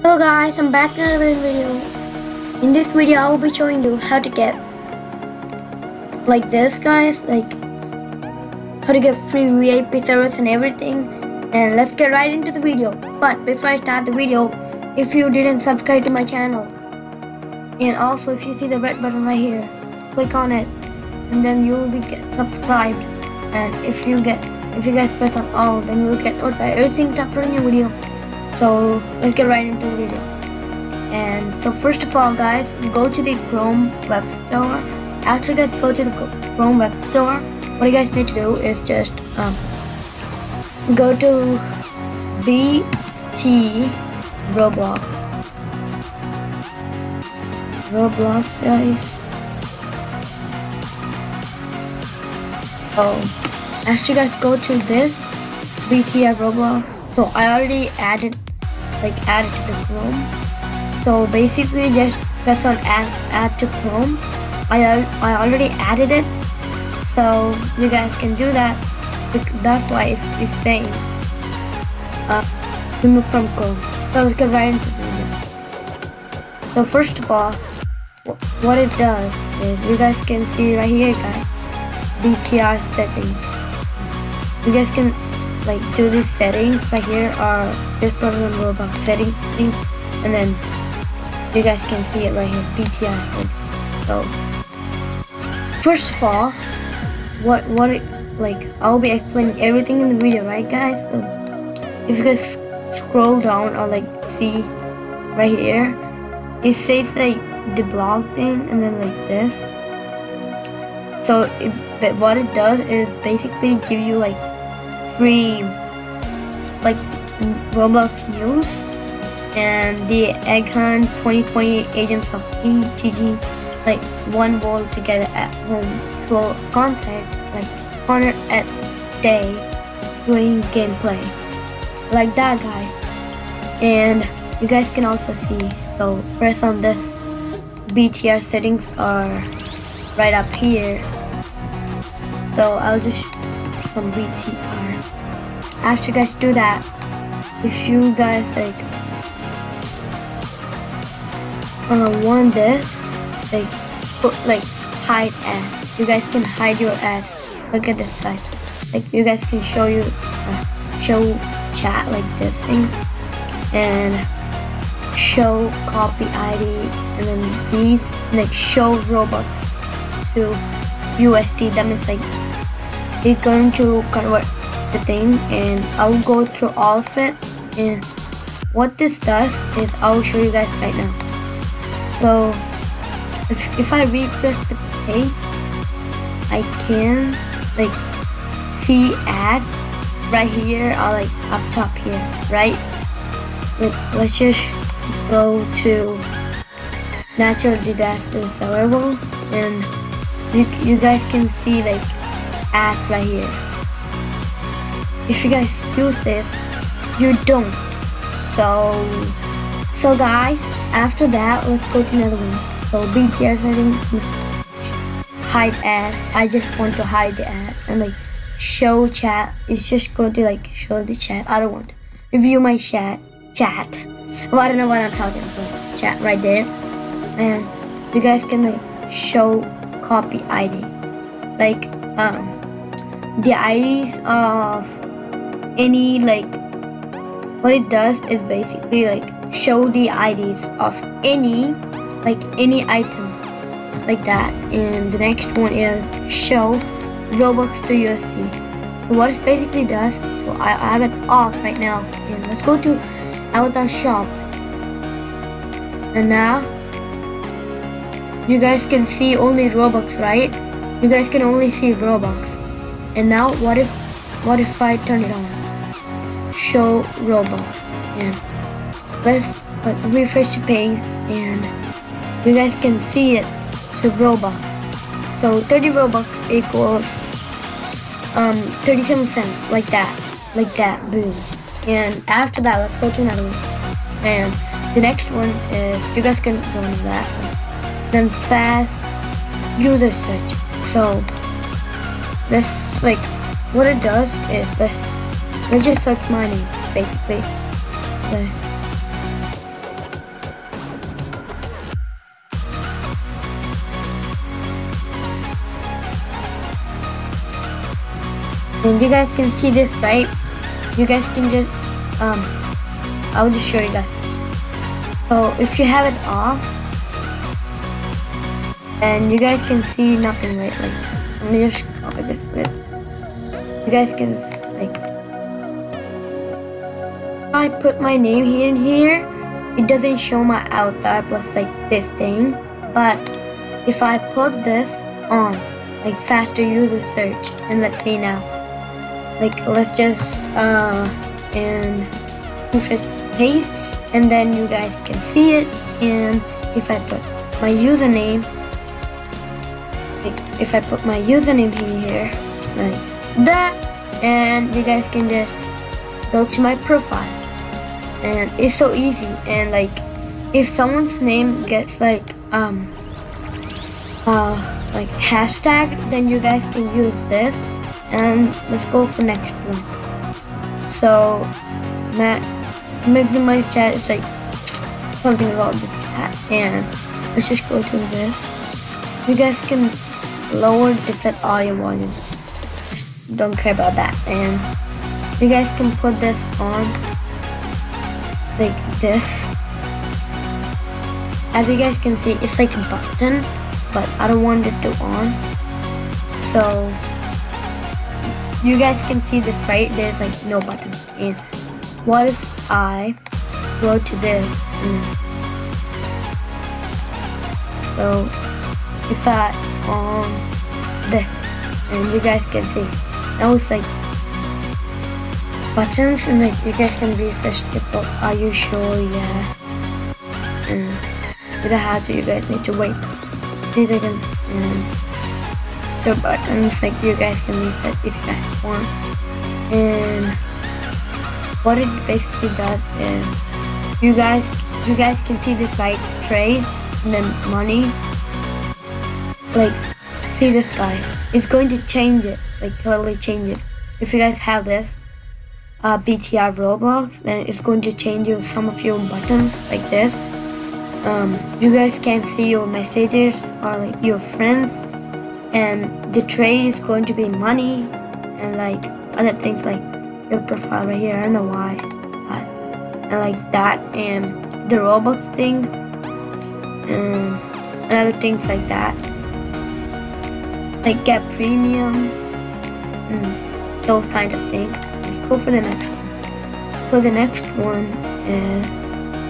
Hello guys, I'm back in another video. In this video I will be showing you how to get like this guys, like how to get free VIP service and everything. And let's get right into the video. But before I start the video, if you didn't subscribe to my channel, and also if you see the red button right here, click on it and then you will be subscribed. And if you guys press on all, then you will get notified every single time I put a new video. So let's get right into the video. And so first of all guys, go to the Chrome web store. After guys go to the Chrome web store, what you guys need to do is just go to BT Roblox guys. After you guys go to this BTR Roblox, so I already added to the Chrome. So basically just press on add to Chrome. I already added it, so you guys can do that. That's why it's saying remove from Chrome. So let's get right into the video. So first of all, what it does is you guys can see right here guys, BTR settings. You guys can do these settings right here, are this program Roblox settings, and then you guys can see it right here, BTR. So first of all, what it I'll be explaining everything in the video, right guys? So if you guys scroll down or see right here, it says the blog thing and then this. So what it does is basically give you free Roblox news and the Egg Hunt 2020 Agents of EGG, one world together at home troll content, 100 a day doing gameplay like that guys. And you guys can also see, so press on this BTR settings are right up here. So I'll just some BTR. After you guys do that, if you guys want this, put hide ads. You guys can hide your ads. Look at this side. You guys can show chat this thing, and show copy ID, and then these show Robux to USD. That means it's going to convert the thing, and I'll go through all of it. And what this does is I'll show you guys right now. So if I refresh the page, I can see ads right here or up top here, right? Let's just go to natural disaster survival, and you guys can see ads right here. If you guys use this, you don't. So guys, after that, let's go to another one. So BTR settings, hide ad. I just want to hide the ad, and show chat. It's just going to show the chat. I don't want to review my chat. Well, I don't know what I'm talking about. Chat right there, and you guys can show copy ID, the IDs of any what it does is basically show the IDs of any item that. And the next one is show Robux to USD. So what it basically does, so I have it off right now, and let's go to Avatar shop, and now you guys can see only Robux, right? You guys can only see Robux. And now what if I turn it on, show Robux, and let's refresh the page, and you guys can see it to Robux. So 30 Robux equals 37 cents, like that, boom. And after that, let's go to another one, and the next one is, you guys can go into that, then fast user search. So this what it does is let's just search my name basically. And you guys can see this, right? You guys can just I'll just show you guys. So if you have it off, and you guys can see nothing, right? Like, let me just cover this with. You guys can, like, if I put my name here and here, it doesn't show my avatar plus like this thing. But if I put this on, like faster user search, and let's see now, like let's just and paste, and then you guys can see it. And if I put my username, like if I put my username here like that, and you guys can just go to my profile, and it's so easy. And like if someone's name gets like hashtag, then you guys can use this. And let's go for next one. So maximize chat is like something about this chat, and let's just go to this. You guys can lower the set audio volume, just don't care about that. And you guys can put this on like this. As you guys can see, it's like a button, but I don't want it to on. So you guys can see this, right? There's like no button. And what if I go to this? So if I on this, and you guys can see now it's like buttons, and like you guys can refresh it. But are you sure? Yeah. And you don't have to. You guys need to wait 3 seconds. So buttons, like you guys can reset if you guys want. And what it basically does is you guys can see this, like trade and then money. Like see this guy, it's going to change it, like totally change it. If you guys have this BTR Roblox, then it's going to change you some of your buttons like this. You guys can see your messages or like your friends, and the trade is going to be money and like other things like your profile right here. I don't know why, and like that, and the Robux thing, and other things like that, like get premium and those kind of things. Let's go for the next one. So the next one is,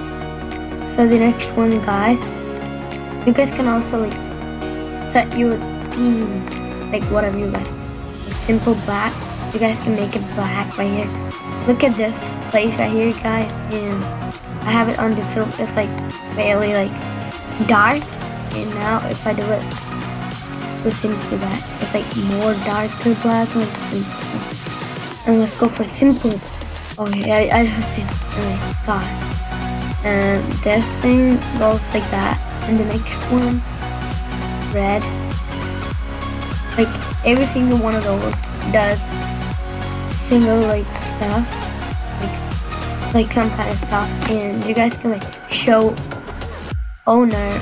guys, you guys can also like set your theme, like whatever you guys like, simple black. You guys can make it black right here. Look at this place right here, guys, and I have it on the filter. It's like barely like dark, and now if I do it with simply black, it's like more darker black. Like and let's go for simple. Okay, I don't see. Oh my god. And this thing goes like that, and the next one red. Like every single one of those does single like stuff, like some kind of stuff. And you guys can like show owner,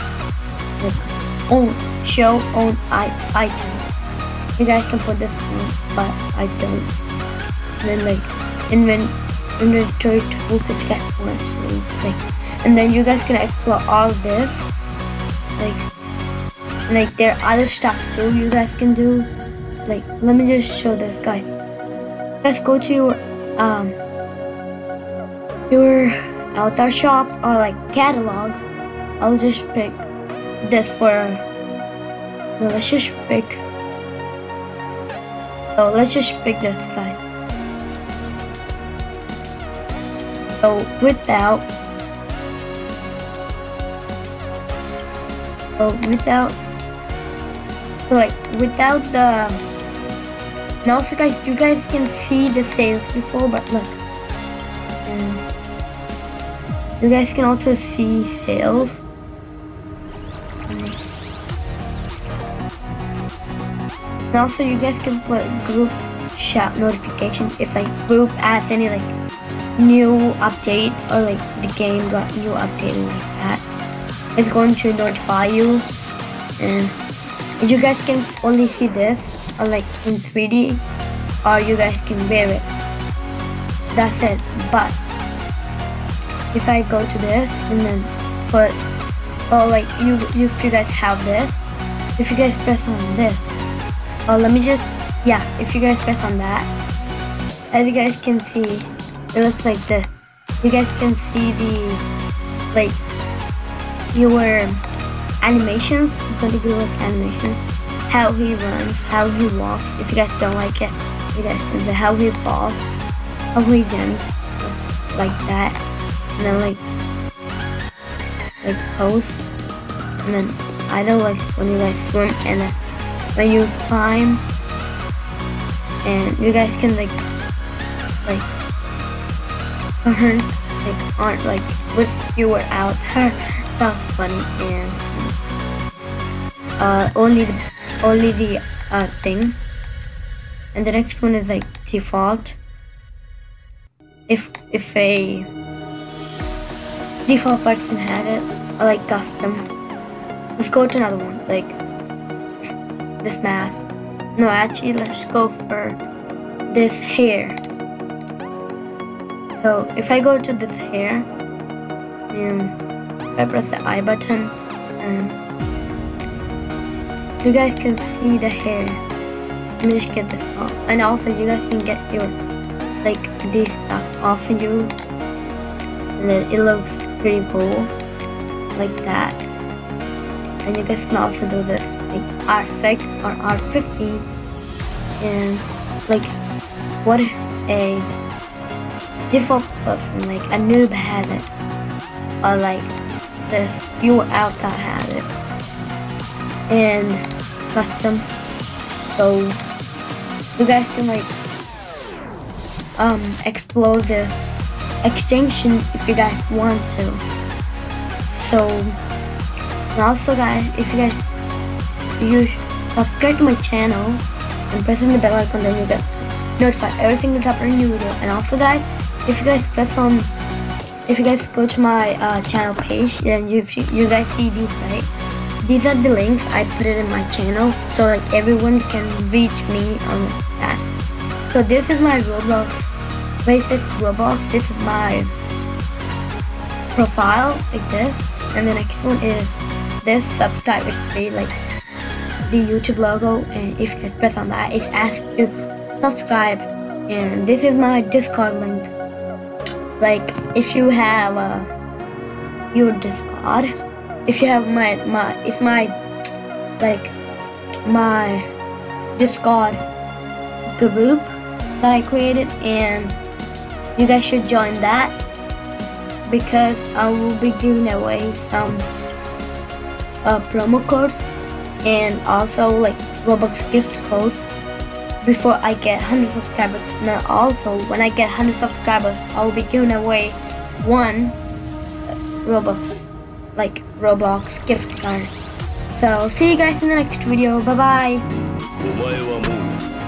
like show own item. You guys can put this on, but I don't. And then like inventory tools if you guys want to, like, and then you guys can explore all this, like there are other stuff too you guys can do. Like let me just show this, guys. Let's go to your avatar shop or like catalog. I'll just pick this for let's just pick this, guys. So without the, and also guys, you guys can see the sales before, but look, and you guys can also see sales. And also you guys can put group shout notifications if like group adds any like new update, or like the game got new update like that. It's going to notify you. And you guys can only see this or like in 3D, or you guys can wear it. That's it. But if I go to this and then put, or like if you guys have this, if you guys press on this, or let me just, yeah, if you guys press on that, as you guys can see, it looks like this. You guys can see the, like, your animations. I'm going to do like animation, how he runs, how he walks. If you guys don't like it, you guys can see how he falls, how he jumps, like that, and then like pose, and then I don't like when you guys swim, and then when you climb, and you guys can like turn, like aren't like with you were out there. That's funny. And only the thing, and the next one is like default. If a default person had it, or like custom. Let's go to another one, like this mask. No, actually, let's go for this hair. So if I go to this hair, and if I press the I button, and you guys can see the hair. Let me just get this off, and also you guys can get your like this stuff off of you, and then it looks pretty cool like that. And you guys can also do this like R6 or R15, and like what if a default person, like a noob has it, or like the viewer out that has it, and custom. So you guys can like explode this extension if you guys want to. So, and also guys, if you guys subscribe to my channel and press on the bell icon, then you get notified every single time I upload a new video. And also guys, if you guys go to my channel page, then you guys see these, right? These are the links. I put it in my channel, so like everyone can reach me on that. So this is my Roblox, Racist Roblox. This is my profile, like this. And the next one is this, subscribe, it's free, like the YouTube logo. And if you guys press on that, it's asked to subscribe. And this is my Discord link. Like if you have your Discord, if you have my Discord group that I created, and you guys should join that, because I will be giving away some promo codes and also like Robux gift codes before I get 100 subscribers. Now also when I get 100 subscribers, I will be giving away one Roblox gift card. So see you guys in the next video. Bye bye.